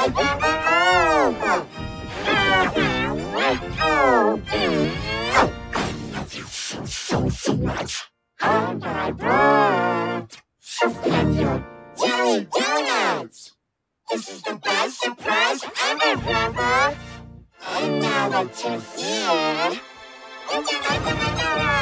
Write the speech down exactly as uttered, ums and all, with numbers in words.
Oh my God! And your jelly donuts! This is the best surprise ever, Grandpa! And now that you're here, would you like another